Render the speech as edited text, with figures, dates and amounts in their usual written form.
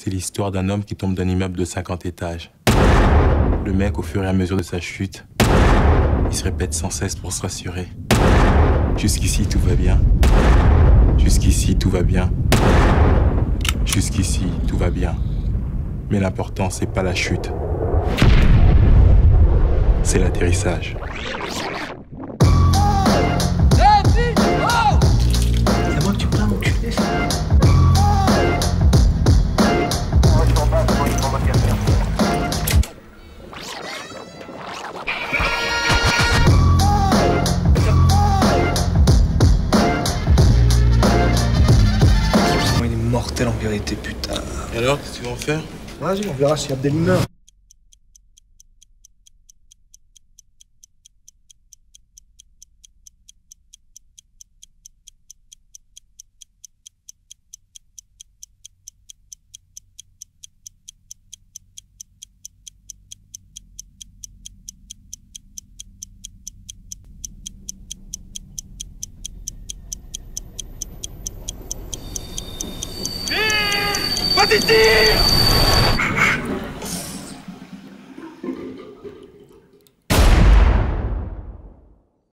C'est l'histoire d'un homme qui tombe d'un immeuble de 50 étages. Le mec, au fur et à mesure de sa chute, il se répète sans cesse pour se rassurer. Jusqu'ici, tout va bien. Jusqu'ici, tout va bien. Jusqu'ici, tout va bien. Mais l'important, c'est pas la chute. C'est l'atterrissage. C'est moi que tu plains, mon cul. Il est mortel en vérité, putain. Et alors, qu'est-ce que tu vas en faire? Vas-y, on verra si Abdelli meurt. Vas-y, tire!